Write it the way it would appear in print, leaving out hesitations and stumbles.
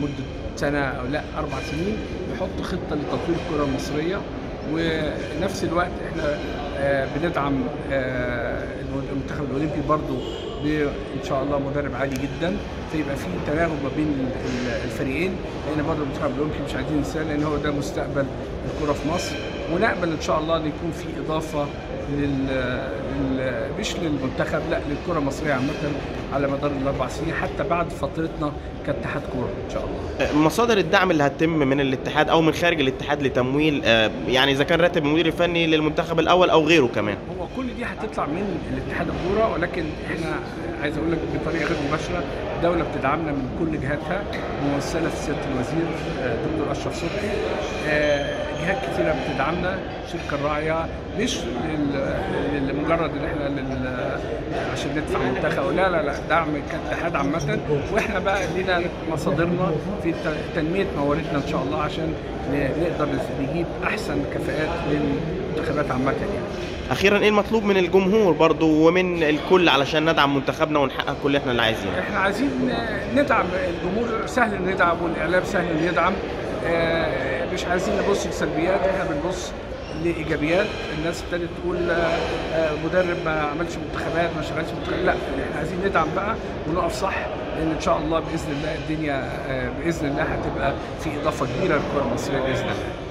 لمده سنه او لا 4 سنين يحط خطه لتطوير الكره المصريه. ونفس الوقت احنا بندعم المنتخب الاولمبي برضو ان شاء الله مدرب عالي جدا، فيبقى في تناغم ما بين الفريقين، لان برضو المنتخب الاولمبي مش عايزين ننساه، لان هو ده مستقبل الكره في مصر. ونقبل ان شاء الله ان يكون في اضافه مش للمنتخب، لا للكره المصريه عامه على مدار ال4 سنين، حتى بعد فترتنا كاتحاد كوره ان شاء الله. مصادر الدعم اللي هتتم من الاتحاد او من خارج الاتحاد لتمويل، يعني اذا كان راتب المدير الفني للمنتخب الاول او غيره كمان؟ هو كل دي هتطلع من الاتحاد الكوره، ولكن احنا عايز اقول لك بطريقه غير مباشره الدوله بتدعمنا من كل جهاتها، ممثله في سياده الوزير دكتور اشرف صبحي. جهات كثيره بتدعمنا، الشركه الراعيه مش لمجرد ان احنا عشان ندفع منتخب، لا لا لا، دعم كاتحاد عامه. واحنا بقى لينا مصادرنا في تنميه مواردنا ان شاء الله، عشان نقدر نجيب احسن كفاءات للمنتخبات عامه يعني. اخيرا ايه المطلوب من الجمهور برضو ومن الكل علشان ندعم منتخبنا ونحقق كل احنا اللي عايزينه؟ احنا عايزين ندعم الجمهور، سهل ندعم والاعلام سهل يدعم. مش عايزين نبص لسلبيات، احنا بنبص لايجابيات. الناس ابتدت تقول مدرب ما عملش منتخبات، ما شغلش منتخبات، لا احنا عايزين ندعم بقى ونقف صح، لان ان شاء الله باذن الله الدنيا باذن الله هتبقى في اضافه كبيره للكره المصريه باذن الله.